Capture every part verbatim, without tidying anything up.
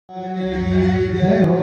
जय हो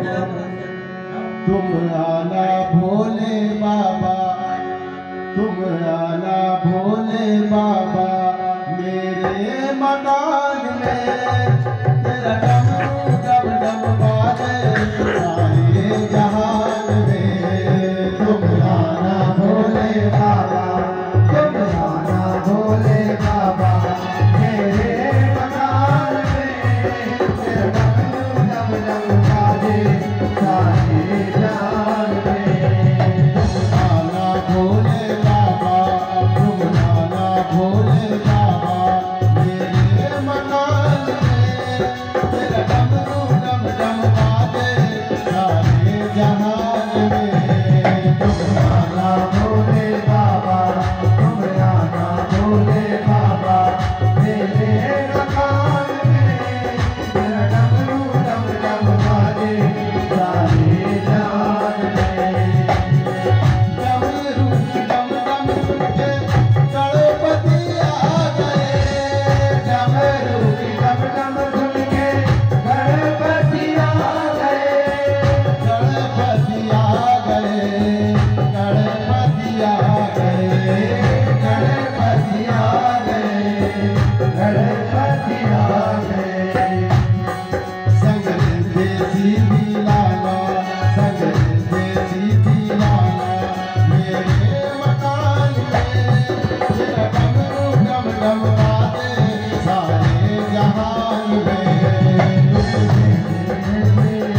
तुम आना भोले बाबा, तुम आना भोले बाबा मेरे मकान में। तेरा डमरू डम डम बाजे सारे जहान में। तुम आना भोले बाबा, तुम आना भोले बाबा मेरे मकान में। तेरा डमरू डम डम बाजे सारे जहान में। तुम आना भोले बाबा, तुम आना भोले बाबा मेरे मकान में। तेरा डमरू डम डम बाजे सारे जहान में। तुम आना भोले बाबा, तुम आना भोले बाबा मेरे मकान में। तेरा डमरू डम डम बाजे सारे जहान में। डमरू डम डम के गणपति आ गए। डमरू डम डम सुन के गणपति आ गए। गणपति आ गए, गणपति आ गए, गणपति आ गए, गणपति आ गए। संग देसी दीवाना, संग देसी दीवाना मेरे मकान में। तेरा डमरू डम डम बाजे सारे जहान में। मेरे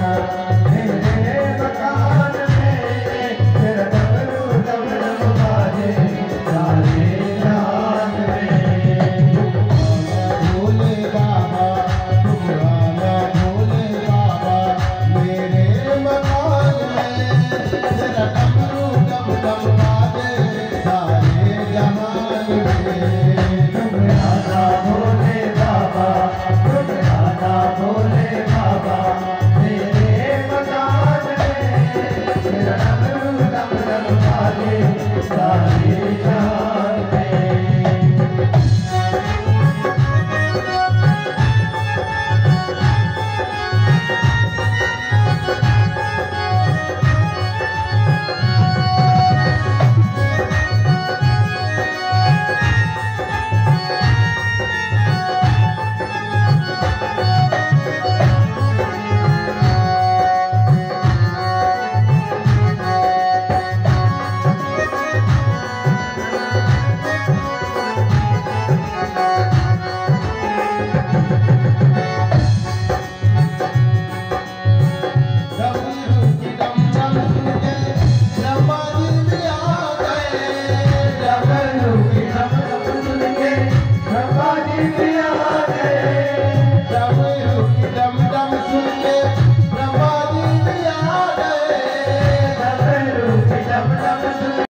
मकान में तेरा डमरू डम डम बाजे सारे जहान में। भोले बाबा, तुम आना भोले बाबा मेरे मकान में। तेरा डमरू डम डम बाजे सारे जहान में। तुम आना भोले बाबा, तुम आना भोले बाबा मेरे मकान में। तेरा डमरू डम डम बाजे सारे जहान में। डमरू की डम डम सुन के ब्रह्मा जी भी आ गए। डमरू की डम